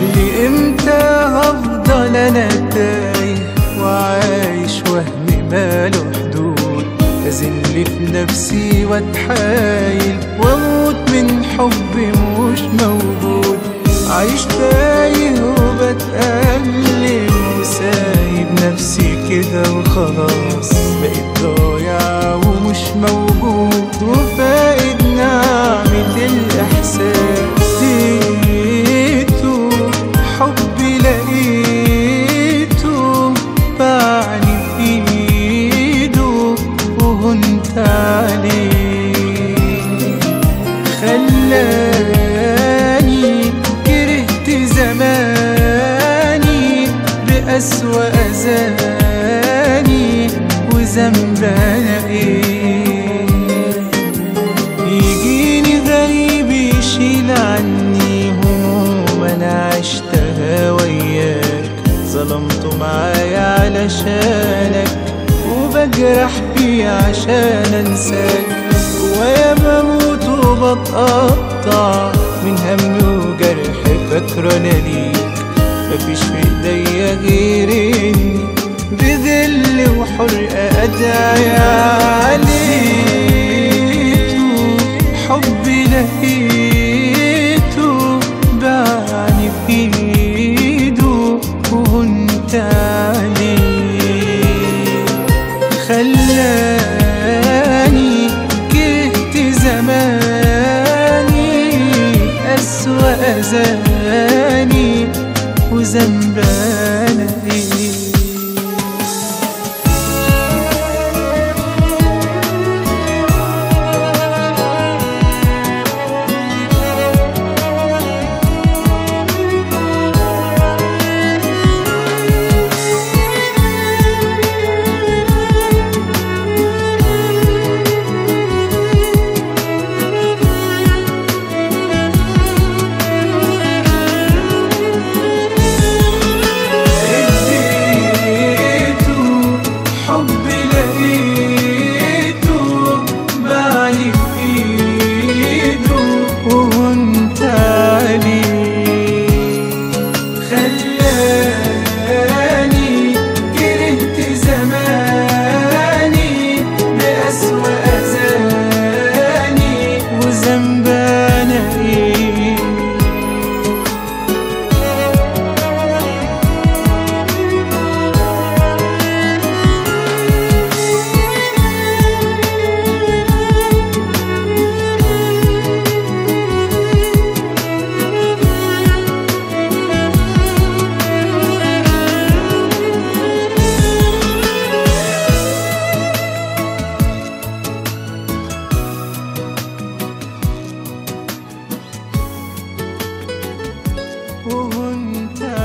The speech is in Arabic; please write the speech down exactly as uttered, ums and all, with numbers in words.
لإمتى هفضل أنا تايه وعايش وهم ماله حدود؟ أذل في نفسي واتحايل واموت من حب مش موجود. عايش تايه وبتألم وسايب نفسي كده وخلاص، بقيت ضايع ومش موجود وفاقد نعمة الإحساس. لقيته حبي لقيته باعني في إيده وهنت عليه، خلاني كرهت زماني بأسوأ أذاني وذنب أنا إيه؟ يجيني غريب يشيل عني هموم أنا عشتها وياك، ظلمته معايا علشانك وبجرح فيه عشان أنساك. ويا بموت وبتقطع من همي وجرح فاكرة أنا ليك، مفيش في ايديا غير اني بذل وحرقة ادعي عليته. حبي لقيته باعني في ايده وهنت عليه، خلاني كرهت زماني أسوأ أذاني وذنب أنا إيه؟ وهنت